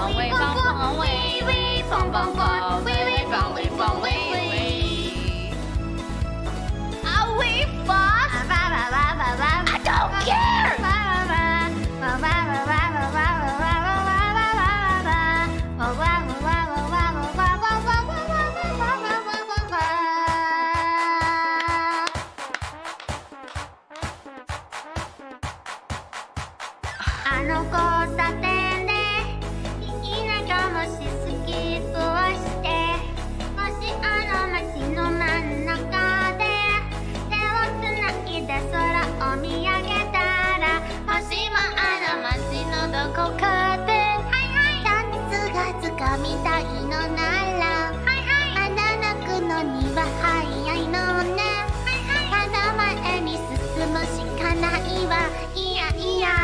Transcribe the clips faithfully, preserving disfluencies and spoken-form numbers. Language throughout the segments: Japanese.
喂蹦蹦喂喂蹦蹦蹦喂喂蹦喂蹦喂喂。啊喂fast。I don't care。あの交差点でいいながもしスキップをしてもしあの街の真ん中で手をつないで空を見上げたらもしもあの街のどこかでダンスがつかみたいのならまだ泣くのには早いのねまだ前に進むしかないわいやいや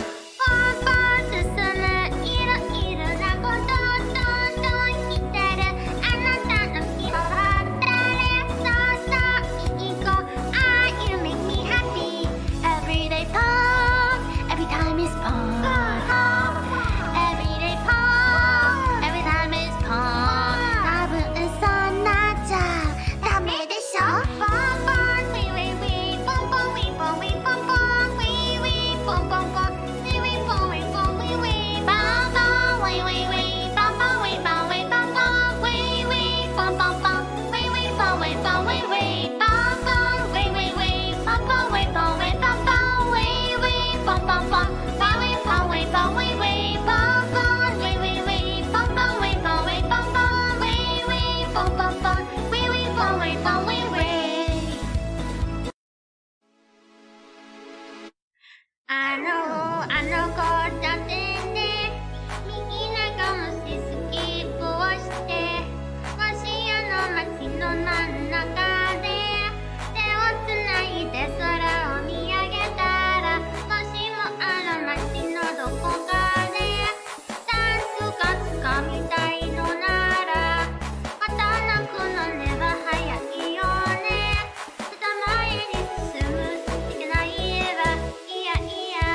あのあの交差点で右長もしスキップをしてもしあの街の真ん中で手をつないで空を見上げたらもしもあの街のどこかでダンスがつかみたいのならまた泣くのねは早いよねまた前に進むしかないわいやいや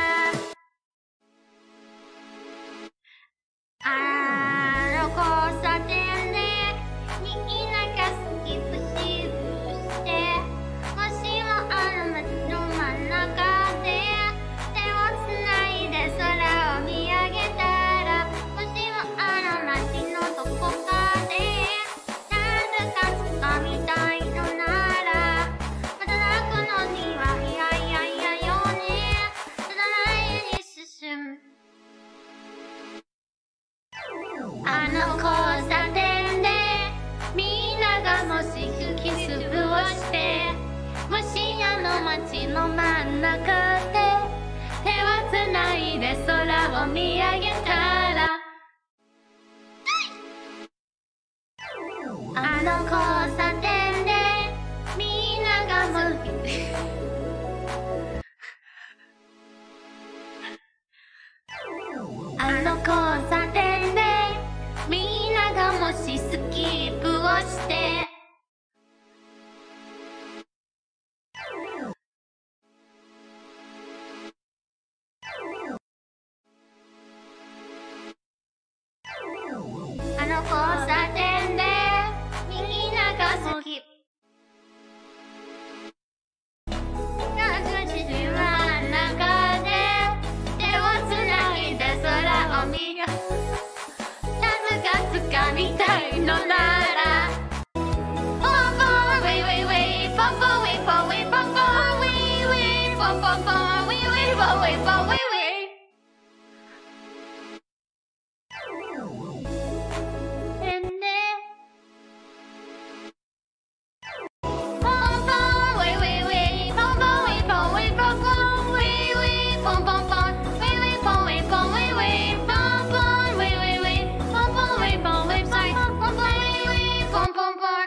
あの交差点で右長スキップししてもしもあの街の真ん中で手をつないで空を見上げたらもしもあの街のどこかでダンスがつかみたいのならまた泣くのにはいやいやいやよねただ前に進むあの交差点でみんながもしスキップをしてもしあの街の真ん中で手をつないで空を見上げたらあの交差点でみんながもしあの交差点でみんながもしスキップをしてあの交差点でみんながスキップみたいのならポンポンウェイウェイウェイポンポンウェイポンウェイポンポンウェイウェイポンポンポンウェイウェイポンウェイポンウェイウェイえんでポンポンウェイウェイウェイポンポンウェイポンウェイポンポンウェイウェイポンポンポンウェイウェイポンウェイポンウェイウェイポンポンウェイウェイウェイポンポンウェイポンウェイポンポンポンポンポン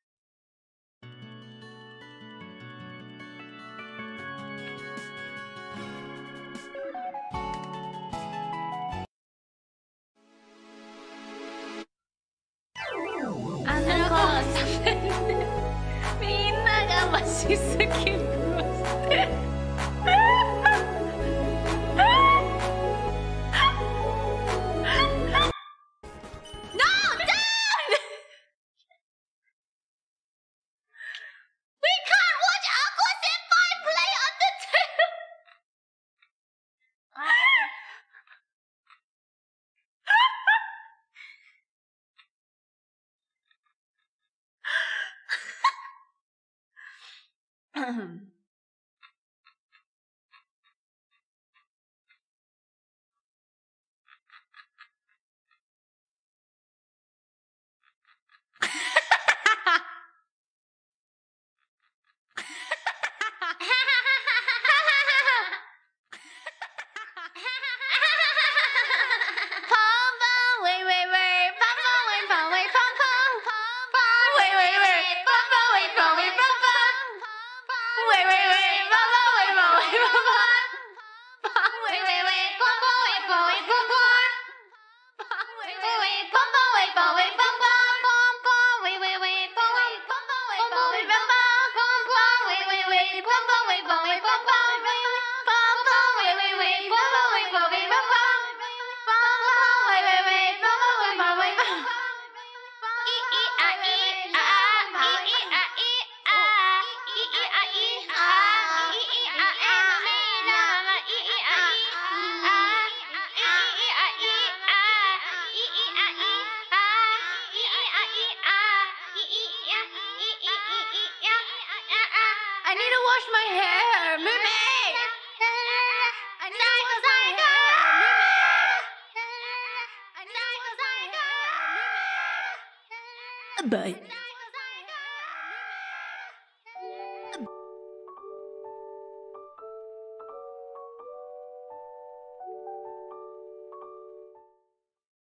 あの交差点でみんながマシスキップをして I need to wash my hair. Mimi! I need to wash my hair. Mimi! I need to wash my hair. Mimi! Bye.